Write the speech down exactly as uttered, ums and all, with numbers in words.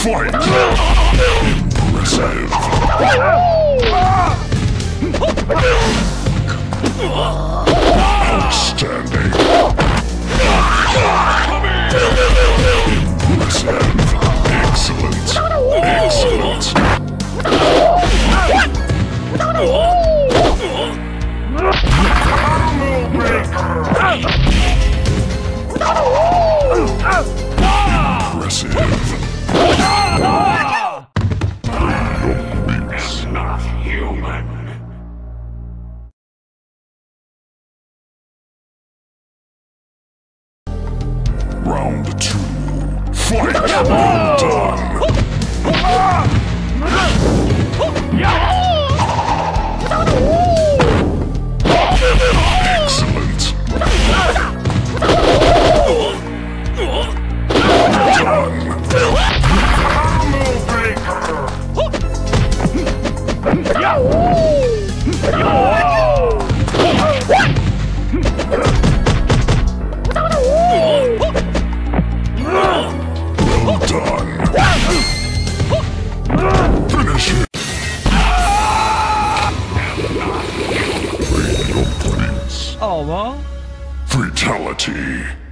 Fight! Impressive! Outstanding! Impressive! Excellent! Excellent! Impressive! It's not human. Round two. Fight! Well done! Excellent! Well done! Finish it! Please. Aw. Fatality!